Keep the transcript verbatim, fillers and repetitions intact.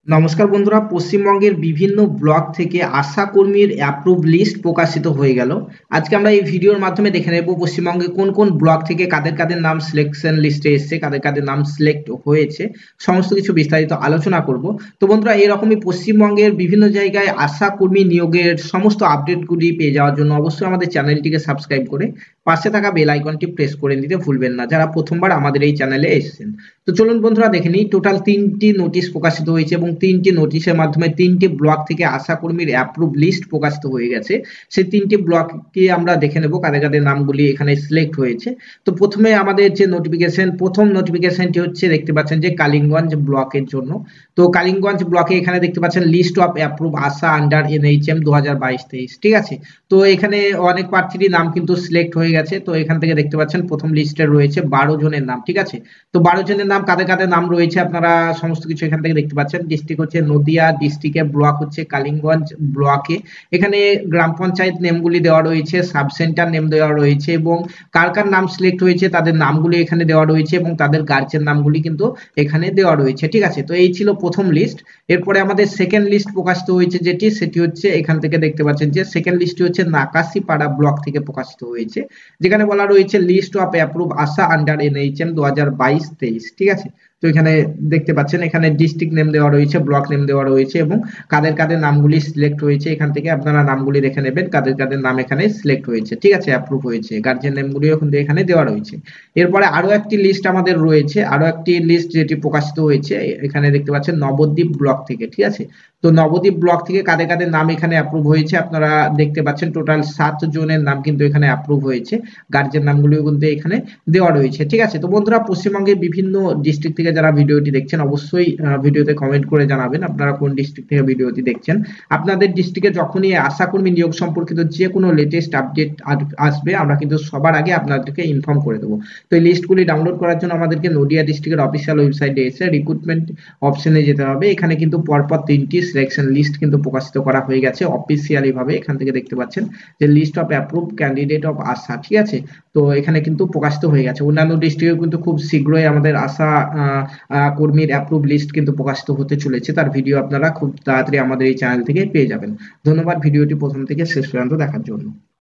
নমস্কার বন্ধুরা, পশ্চিমবঙ্গের বিভিন্ন ব্লক থেকে আশা কর্মীর অ্যাপ্রুভ লিস্ট প্রকাশিত হয়ে গেল। আজকে আমরা এই ভিডিওর মাধ্যমে দেখে নেব পশ্চিমবঙ্গে কোন কোন ব্লক থেকে কাদের কাদের নাম সিলেকশন লিস্টে এসছে, কাদের কাদের নাম সিলেক্ট হয়েছে, সমস্ত কিছু বিস্তারিত আলোচনা করব। তো বন্ধুরা, এরকমই পশ্চিমবঙ্গের বিভিন্ন জায়গায় আশা কর্মী নিয়োগের সমস্ত আপডেটগুলি পেয়ে যাওয়ার জন্য অবশ্যই আমাদের চ্যানেলটিকে সাবস্ক্রাইব করে পাশে থাকা বেল আইকনটি প্রেস করে দিতে ভুলবেন না, যারা প্রথমবার আমাদের এই চ্যানেলে এসেছেন। তো চলুন বন্ধুরা দেখে নিই। টোটাল তিনটি নোটিশ প্রকাশিত হয়েছে এবং তিনটি নোটিশের মাধ্যমে তিনটি ব্লক থেকে আশা কর্মীর অ্যাপ্রুভ লিস্ট প্রকাশিত হয়ে গেছে। সেই তিনটি ব্লককে আমরা দেখে নেব কাদের কাদের নামগুলি এখানে সিলেক্ট হয়েছে। তো প্রথমে আমাদের যে নোটিফিকেশন, প্রথম নোটিফিকেশনটি হচ্ছে দেখতে পাচ্ছেন যে কালিম্পগঞ্জ ব্লকের জন্য। তো কালিম্পগঞ্জ ব্লকে এখানে দেখতে পাচ্ছেন list of approve ASHA under NHM দু হাজার বাইশ তেইশ, ঠিক আছে। তো এখানে অনেক প্রার্থীর নাম কিন্তু সিলেক্ট হয়ে গেছে। তো এখান থেকে দেখতে পাচ্ছেন প্রথম লিস্টে রয়েছে বারো জনের নাম, ঠিক আছে। তো বারো জনের নাম কাদের কাদের নাম রয়েছে আপনারা সমস্ত কিছু এখান থেকে দেখতে পাচ্ছেন। ডিস্ট্রিক্ট হচ্ছে নদিয়া ডিস্ট্রিক্টের, ব্লক হচ্ছে কালিম্পগঞ্জ ব্লকে। এখানে গ্রাম পঞ্চায়েত নেমগুলি দেওয়া রয়েছে, সাব সেন্টার নেম দেওয়া রয়েছে এবং কার কার নাম সিলেক্ট হয়েছে তাদের নামগুলি এখানে দেওয়া রয়েছে এবং তাদের গার্জেন নামগুলি কিন্তু এখানে দেওয়া রয়েছে, ঠিক আছে। তো এই ছিল প্রথম লিস্ট। এরপরে আমাদের সেকেন্ড লিস্ট প্রকাশিত হয়েছে যেটি, সেটি হচ্ছে এখান থেকে দেখতে পাচ্ছেন যে সেকেন্ড লিস্টটি হচ্ছে নাকাশিপাড়া ব্লক থেকে প্রকাশিত হয়েছে, যেখানে বলা রয়েছে list of approve ASHA under NHM দু হাজার বাইশ তেইশ, ঠিক আছে। তো এখানে দেখতে পাচ্ছেন এখানে ডিস্ট্রিক্ট নেম দেওয়া রয়েছে, ব্লক নেম দেওয়া রয়েছে এবং কাদের কাদের নামগুলি সিলেক্ট হয়েছে এখান থেকে আপনারা নামগুলি দেখে নেবেন, কাদের কাদের নাম এখানে সিলেক্ট হয়েছে, ঠিক আছে, অ্যাপ্রুভ হয়েছে। গার্জিয়ান নেমগুলিও কিন্তু এখানে দেওয়া রয়েছে। এরপরে আরো একটি লিস্ট আমাদের রয়েছে, আরো একটি লিস্ট যেটি প্রকাশিত হয়েছে এখানে দেখতে পাচ্ছেন নবদ্বীপ ব্লক থেকে, ঠিক আছে। তো নবদ্বীপ ব্লক থেকে কাদের কাদের নাম এখানে অ্যাপ্রুভ হয়েছে আপনারা দেখতে পাচ্ছেন। টোটাল সাত জনের নাম কিন্তু এখানে অ্যাপ্রুভ হয়েছে, গার্জিয়ান নামগুলিও কিন্তু এখানে দেওয়া রয়েছে, ঠিক আছে। তো বন্ধুরা, পশ্চিমবঙ্গের বিভিন্ন ডিস্ট্রিক্ট থেকে যারা ভিডিওটি দেখছেন অবশ্যই ভিডিওতে কমেন্ট করে জানাবেন আপনারা কোন ডিস্ট্রিক্ট থেকে ভিডিওটি দেখছেন। আপনাদের ডিস্ট্রিক্টে যখনই আশাকর্মী নিয়োগ সম্পর্কিত যে কোনো লেটেস্ট আপডেট আসবে আমরা কিন্তু সবার আগে আপনাদেরকে ইনফর্ম করে দেবো। তো এই লিস্টগুলি ডাউনলোড করার জন্য আমাদেরকে নদিয়া ডিস্ট্রিক্টের অফিসিয়াল ওয়েবসাইটে এসে রিক্রুটমেন্ট অপশনে যেতে হবে। এখানে কিন্তু পরপর তিনটি সিলেকশন লিস্ট কিন্তু প্রকাশিত করা হয়ে গেছে অফিসিয়ালি ভাবে। এখান থেকে দেখতে পাচ্ছেন যে list of approve candidate of ASHA, ঠিক আছে। তো এখানে কিন্তু প্রকাশিত হয়ে গেছে। অন্যান্য ডিস্ট্রিক্টে কিন্তু খুব শীঘ্রই আমাদের আশা কর্মীর অ্যাপ্রুভ লিস্ট কিন্তু প্রকাশিত হতে চলেছে, তার ভিডিও আপনারা খুব তাড়াতাড়ি আমাদের এই চ্যানেল থেকে পেয়ে যাবেন। ধন্যবাদ ভিডিওটি প্রথম থেকে শেষ পর্যন্ত দেখার জন্য।